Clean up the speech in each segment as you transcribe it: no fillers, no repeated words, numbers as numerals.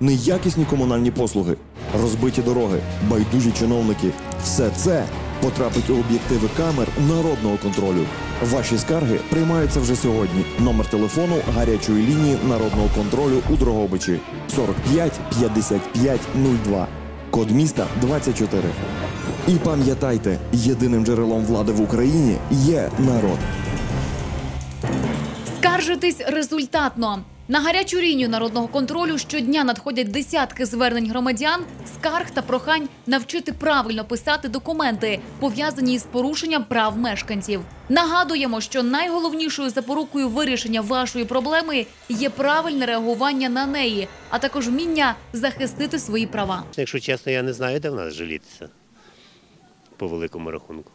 неякісні комунальні послуги, розбиті дороги, байдужі чиновники – все це потрапить у об'єктиви камер народного контролю. Ваші скарги приймаються вже сьогодні. Номер телефону гарячої лінії народного контролю у Дрогобичі 45 55 02. Код міста 24. І пам'ятайте, єдиним джерелом влади в Україні є народ. Скаржитись результатно. На гарячу лінію народного контролю щодня надходять десятки звернень громадян, скарг та прохань навчити правильно писати документи, пов'язані з порушенням прав мешканців. Нагадуємо, що найголовнішою запорукою вирішення вашої проблеми є правильне реагування на неї, а також вміння захистити свої права. Якщо чесно, я не знаю, де в нас жалітися по великому рахунку.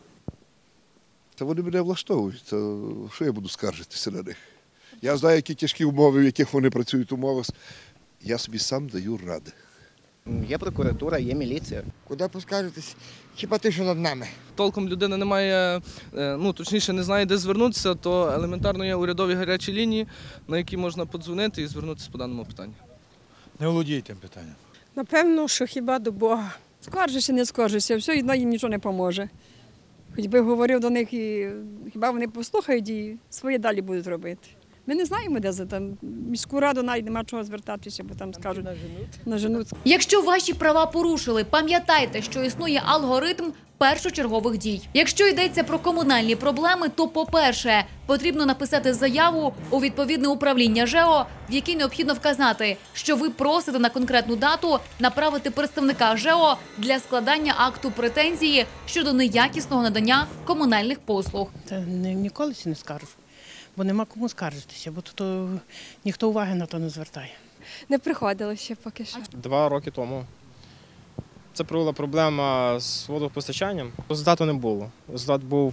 Та вони мене влаштовують, то що я буду скаржитися на них? Я знаю, які тяжкі умови, в яких вони працюють умови. Я собі сам даю ради. Є прокуратура, є міліція. Куди поскаржитись? Хіба ти, що над нами? Толком людина не має, точніше не знає, де звернутися, то елементарно є урядові гарячі лінії, на які можна подзвонити і звернутися по даному питанню. Не володіє тим питанням. Напевно, що хіба до Бога. Скаржишся, не скаржишся, все одно їм нічого не поможе. Хоч би говорив до них, і хіба вони послухають і своє далі будуть робити. Ми не знаємо, де там міську раду навіть нема чого звертатися, бо там скажуть, наженуть. Якщо ваші права порушили, пам'ятайте, що існує алгоритм першочергових дій. Якщо йдеться про комунальні проблеми, то, по-перше, потрібно написати заяву у відповідне управління ЖЕО, в якій необхідно вказати, що ви просите на конкретну дату направити представника ЖЕО для складання акту претензії щодо неякісного надання комунальних послуг. Ніколи не скажу. Бо нема кому скаржитися, бо тут ніхто уваги на то не звертає. Не приходило ще поки що. 2 роки тому. Це була проблема з водопостачанням. Результату не було. Результат був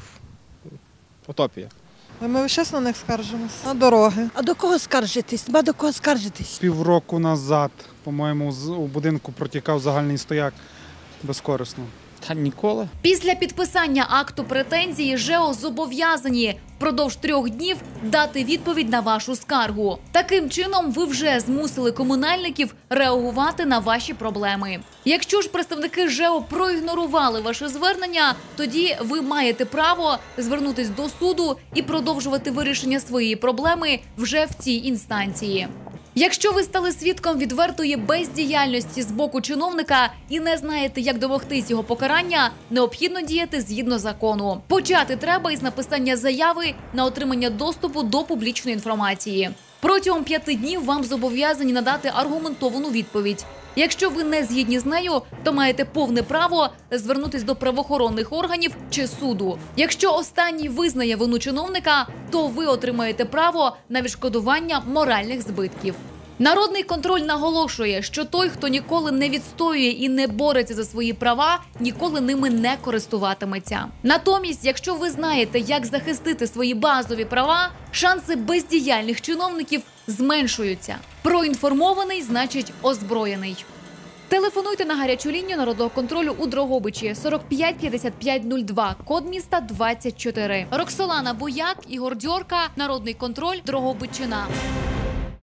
утопія. Ми весь час на них скаржимося, на дороги. А до кого скаржитись? Нема до кого скаржитись. Півроку назад, по-моєму, у будинку протікав загальний стояк безкорисно. Та ніколи. Після підписання акту претензії ЖЕО зобов'язані впродовж 3 днів дати відповідь на вашу скаргу. Таким чином, ви вже змусили комунальників реагувати на ваші проблеми. Якщо ж представники ЖЕО проігнорували ваше звернення, тоді ви маєте право звернутись до суду і продовжувати вирішення своєї проблеми вже в цій інстанції. Якщо ви стали свідком відвертої бездіяльності з боку чиновника і не знаєте, як домогтись його покарання, необхідно діяти згідно закону. Почати треба із написання заяви на отримання доступу до публічної інформації. Протягом 5 днів вам зобов'язані надати аргументовану відповідь. Якщо ви не згідні з нею, то маєте повне право звернутися до правоохоронних органів чи суду. Якщо останній визнає вину чиновника, то ви отримаєте право на відшкодування моральних збитків. Народний контроль наголошує, що той, хто ніколи не відстоює і не бореться за свої права, ніколи ними не користуватиметься. Натомість, якщо ви знаєте, як захистити свої базові права, шанси бездіяльних чиновників зменшуються. Проінформований – значить озброєний. Телефонуйте на гарячу лінію народного контролю у Дрогобичі 45 55 02, код міста 24. Роксолана Буяк, Ігор Дьорка, Народний контроль, Дрогобиччина.